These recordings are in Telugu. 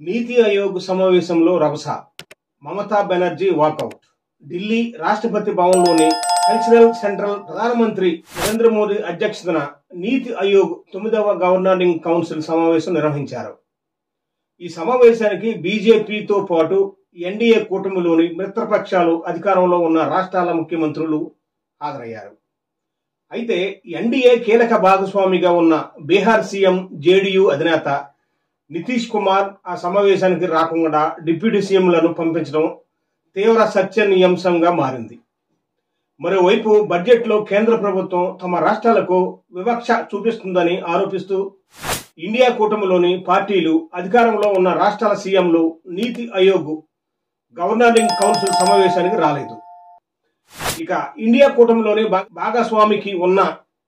నీతి ఆయోగ్ సమావేశంలో రభస, మమతా బెనర్జీ వాకౌట్. ఢిల్లీ రాష్ట్రపతి భవన్లోని కల్చరల్ సెంట్రల్ ప్రధానమంత్రి నరేంద్ర మోదీ అధ్యక్షతన నీతి ఆయోగ్ 9వ గవర్నింగ్ కౌన్సిల్ సమావేశం నిర్వహించారు. ఈ సమావేశానికి బీజేపీతో పాటు ఎన్డీఏ కూటమిలోని మిత్రపక్షాలు, అధికారంలో ఉన్న రాష్ట్రాల ముఖ్యమంత్రులు హాజరయ్యారు. అయితే ఎన్డీఏ కీలక భాగస్వామిగా ఉన్న బీహార్ సీఎం, జేడీయూ అధినేత నితీష్ కుమార్ ఆ సమావేశానికి రాకుండా డిప్యూటీ సీఎంలను పంపించడం తీవ్ర చర్చనీయాంశంగా మారింది. మరోవైపు బడ్జెట్లో కేంద్ర ప్రభుత్వం తమ రాష్ట్రాలకు వివక్ష చూపిస్తుందని ఆరోపిస్తూ ఇండియా కూటమిలోని పార్టీలు, అధికారంలో ఉన్న రాష్ట్రాల సీఎంలు నీతి ఆయోగ్ గవర్నింగ్ కౌన్సిల్ సమావేశానికి రాలేదు. ఇక ఇండియా కూటమిలోని భాగస్వామికి ఉన్న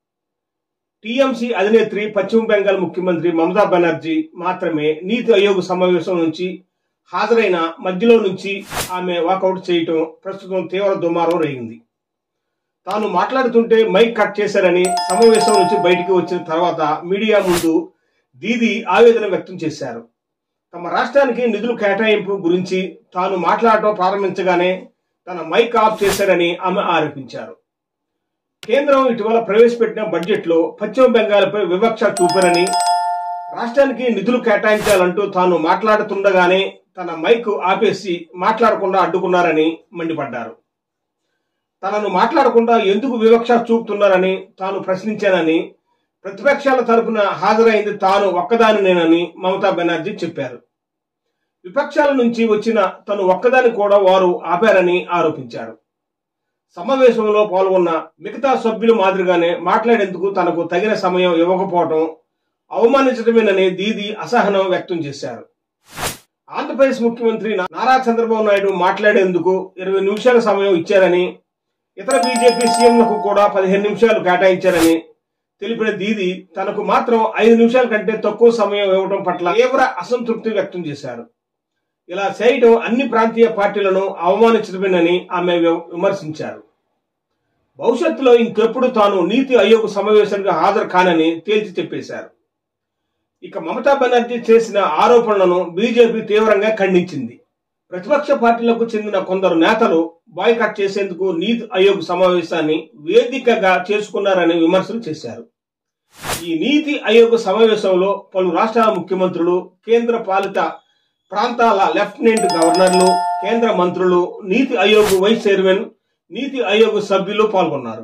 టీఎంసీ అధినేత్రి పశ్చిమ బెంగాల్ ముఖ్యమంత్రి మమతా బెనర్జీ మాత్రమే నీతి ఆయోగ్ సమావేశం నుంచి హాజరైన మధ్యలో నుంచి ఆమె వాకౌట్ చేయటం ప్రస్తుతం తీవ్ర దుమారం రేగింది. తాను మాట్లాడుతుంటే మైక్ కట్ చేశారని సమావేశం నుంచి బయటికి వచ్చిన తర్వాత మీడియా ముందు దీదీ ఆవేదన వ్యక్తం చేశారు. తమ రాష్ట్రానికి నిధులు కేటాయింపు గురించి తాను మాట్లాడటం ప్రారంభించగానే తన మైక్ ఆఫ్ చేశారని ఆమె ఆరోపించారు. కేంద్రం ఇటీవల ప్రవేశపెట్టిన బడ్జెట్లో పశ్చిమ బెంగాల్పై వివక్ష చూపారని, రాష్ట్రానికి నిధులు కేటాయించాలంటూ తాను మాట్లాడుతుండగానే తన మైక్ ఆపేసి మాట్లాడకుండా అడ్డుకున్నారని మండిపడ్డారు. తనను మాట్లాడకుండా ఎందుకు వివక్ష చూపుతున్నారని తాను ప్రశ్నించానని, ప్రతిపక్షాల తరపున హాజరైంది తాను ఒక్కదానినేనని మమతా బెనర్జీ చెప్పారు. విపక్షాల నుంచి వచ్చిన తను ఒక్కదాని కూడా వారు ఆపారని ఆరోపించారు. సమావేశంలో పాల్గొన్న మిగతా సభ్యుల మాదిరిగానే మాట్లాడేందుకు తనకు తగిన సమయం ఇవ్వకపోవడం అవమానించడమేనని దీదీ అసహనం వ్యక్తం చేశారు. ఆంధ్రప్రదేశ్ ముఖ్యమంత్రి నారా చంద్రబాబు నాయుడు మాట్లాడేందుకు 20 నిమిషాల సమయం ఇచ్చారని, ఇతర బీజేపీ సీఎంలకు కూడా 15 నిమిషాలు కేటాయించారని తెలిపిన దీదీ తనకు మాత్రం 5 నిమిషాల కంటే తక్కువ సమయం ఇవ్వడం పట్ల తీవ్ర అసంతృప్తి వ్యక్తం చేశారు. ఇలా చేయడం అన్ని ప్రాంతీయ పార్టీలను అవమానించడమేనని ఆమె విమర్శించారు. భవిష్యత్తులో ఇంకెప్పుడు తాను నీతి ఆయోగ్ సమావేశానికి హాజరు కానని తేల్చి చెప్పేశారు. ఇక మమతా బెనర్జీ చేసిన ఆరోపణలను బీజేపీ తీవ్రంగా ఖండించింది. ప్రతిపక్ష పార్టీలకు చెందిన కొందరు నేతలు బాయ్కాట్ చేసేందుకు నీతి ఆయోగ్ సమావేశాన్ని వేదికగా చేసుకున్నారని విమర్శలు చేశారు. ఈ నీతి ఆయోగ్ సమావేశంలో పలు రాష్ట్రాల ముఖ్యమంత్రులు, కేంద్ర పాలిత ప్రాంతాల లెఫ్టినెంట్ గవర్నర్లు, కేంద్ర మంత్రులు, నీతి ఆయోగ్ వైస్ చైర్మన్, నీతి ఆయోగ్ సభ్యులు పాల్గొన్నారు.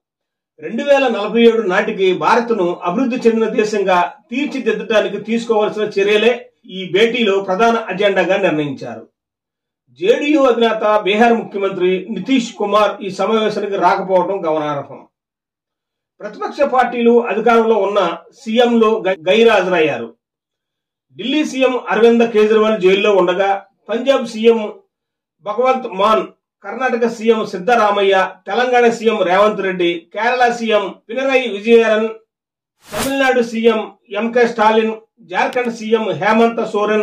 2047 నాటికి భారత్ను అభివృద్ధి చెందిన దేశంగా తీర్చిదిద్దడానికి తీసుకోవాల్సిన చర్యలే ఈ భేటీలో ప్రధాన అజెండాగా నిర్ణయించారు. జేడీయూ అధినేత బీహార్ ముఖ్యమంత్రి నితీష్ కుమార్ ఈ సమావేశానికి రాకపోవడం గమనార్హం. ప్రతిపక్ష పార్టీలు, అధికారంలో ఉన్న సీఎంలు గైర్హాజరయ్యారు. ఢిల్లీ సీఎం అరవింద్ కేజ్రీవాల్ జైల్లో ఉండగా, Punjab CM Bhagwant Mann, Karnataka CM Siddaramaiah, Telangana CM Revanth Reddy, Kerala CM Pinarayi Vijayan, Tamil Nadu CM M K Stalin, Jharkhand CM Hemant Soren,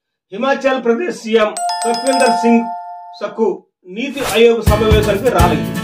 Himachal Pradesh CM Sukhvinder Singh Sukhu Niti Aayog సమావేశానికి రాలేదు.